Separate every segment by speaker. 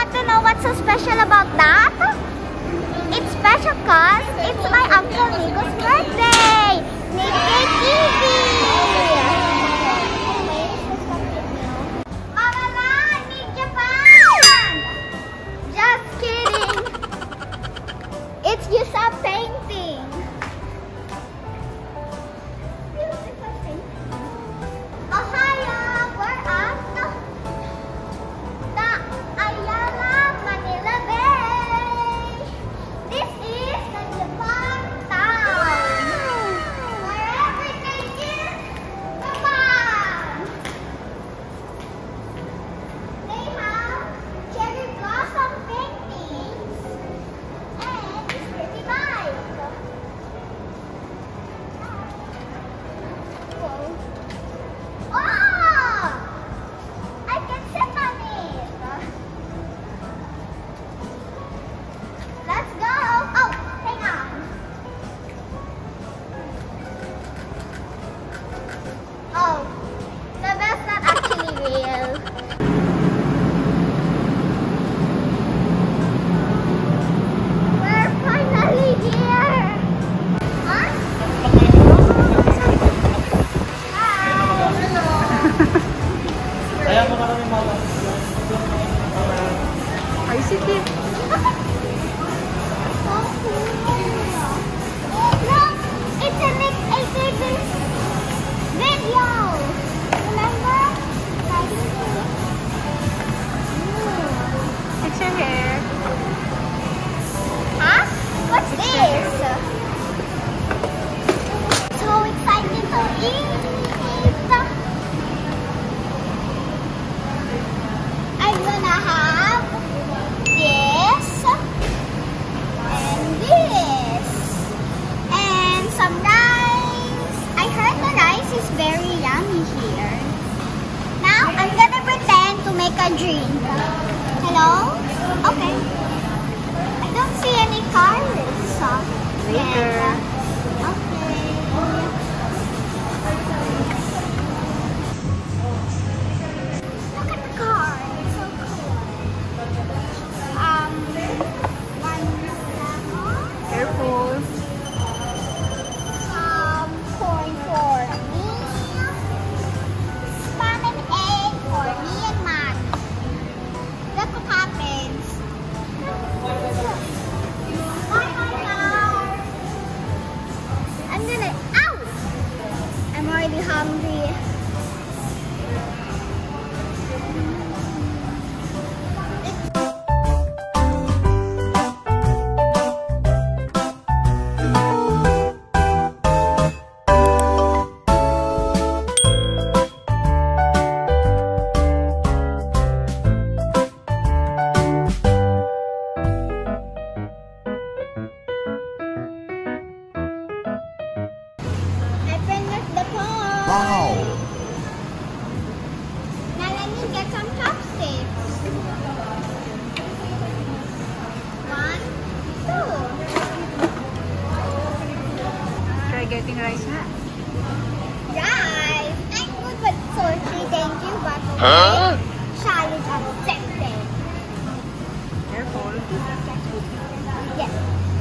Speaker 1: want to know what's so special about that? It's special cause it's my Uncle Nico's birthday! Nicky Kiwi! Mama Lan, meet Japan! Just kidding! It's Yusa painting! Ohio, we're at the Ayala Manila Bay. This is the Japan town where everything is Japan. They have cherry blossom paintings and this pretty bike. Oh! I can sit on it. Let's go. Oh, hang on. Oh, the bell's not actually real. We're finally here. Huh?
Speaker 2: Ayan mo na kami mama.
Speaker 3: Ay, sige.
Speaker 1: Look, it's a Nick Davis video. Remember?
Speaker 3: It's your hair.
Speaker 1: Huh? What's this? So excited to eat. I'm gonna have this and this and some rice. I heard the rice is very yummy here. Now I'm gonna pretend to make a drink. Hello? Okay. I don't see any cars.
Speaker 3: Later.
Speaker 1: Okay. Look at the car. It's so cool. One lemon.
Speaker 3: Careful.
Speaker 1: Corn for me. Spam and egg for me and Mommy. Look what happens. Bye, my car. I'm gonna. Ow! I'm already hungry. I finished the car.
Speaker 2: Wow!
Speaker 1: Now let me get some chopsticks. 1, 2.
Speaker 3: Try getting rice na.
Speaker 1: Guys, I'm good with sushi, thank you, but okay. Challenge accepted.
Speaker 3: Careful.
Speaker 1: Yes.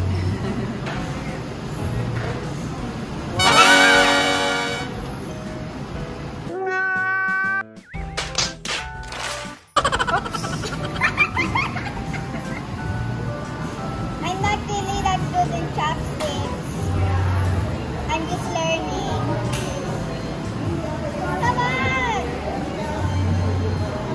Speaker 1: I'm not really that good in chopsticks. I'm just learning. Come on!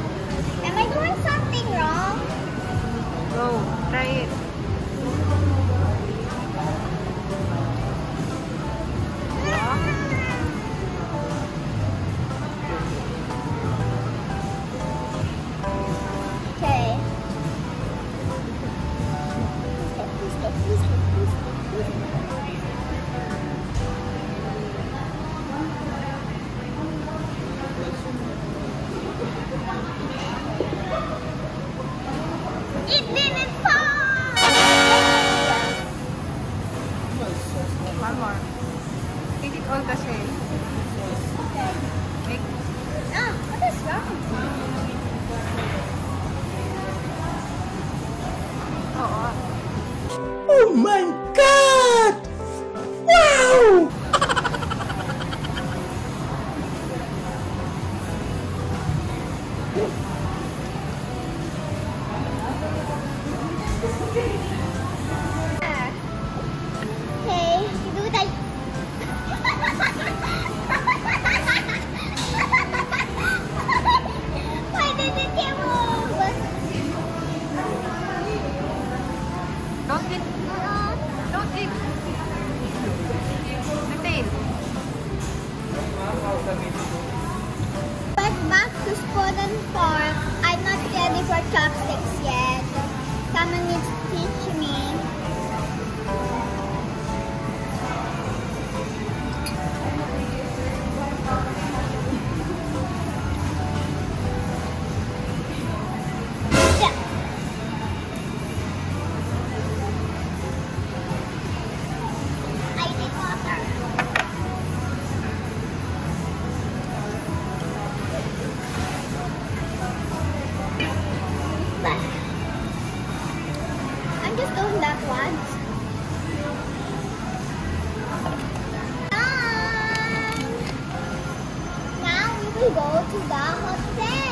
Speaker 1: Okay, do that. Why did it move?
Speaker 3: Don't eat. Don't eat. The tail.
Speaker 1: But back to spoon and fork. I'm not ready for chopsticks yet. Someone needs to teach me. Yeah. I need water. I'm just doing that once. Done. Now we will go to the hotel.